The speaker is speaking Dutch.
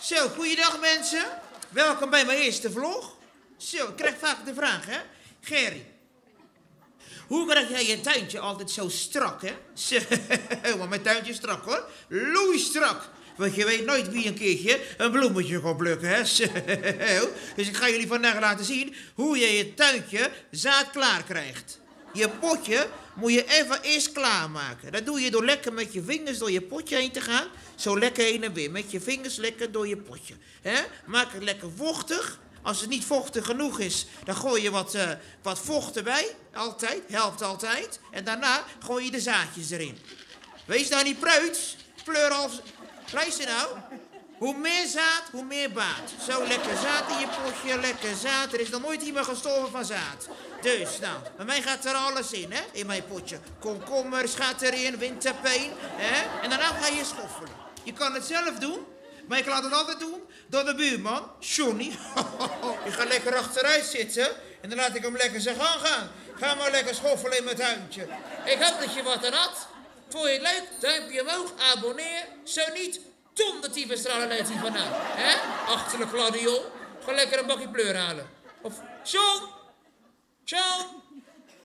Zo, goeiedag mensen. Welkom bij mijn eerste vlog. Zo, ik krijg vaak de vraag, hè. Gerry, hoe krijg jij je tuintje altijd zo strak, hè? Zo, maar mijn tuintje is strak, hoor. Loeistrak. Want je weet nooit wie een keertje een bloemetje gaat plukken, hè. Zo. Dus ik ga jullie vandaag laten zien hoe je je tuintje zaadklaar krijgt. Je potje moet je even eerst klaarmaken. Dat doe je door lekker met je vingers door je potje heen te gaan. Zo lekker heen en weer. Met je vingers lekker door je potje. Maak het lekker vochtig. Als het niet vochtig genoeg is, dan gooi je wat vocht erbij. Altijd, helpt altijd. En daarna gooi je de zaadjes erin. Wees nou niet preuts. Pleur half... Luister nou. Hoe meer zaad, hoe meer baat. Zo lekker zaad in je potje, lekker zaad. Er is nog nooit iemand gestorven van zaad. Dus, nou, bij mij gaat er alles in, hè, in mijn potje. Komkommers gaat erin, winterpeen, hè. En daarna ga je schoffelen. Je kan het zelf doen, maar ik laat het altijd doen door de buurman, Johnny. Ik ga lekker achteruit zitten en dan laat ik hem lekker zijn gang gaan. Ga maar lekker schoffelen in mijn tuintje. Ik hoop dat je wat aan had. Vond je het leuk? Duimpje omhoog, abonneer. Zo niet, tom de tyfusstralen leidt hij vandaan. Hè? Achterlijk gladiool. Ga lekker een bakje pleur halen. Of, John! John!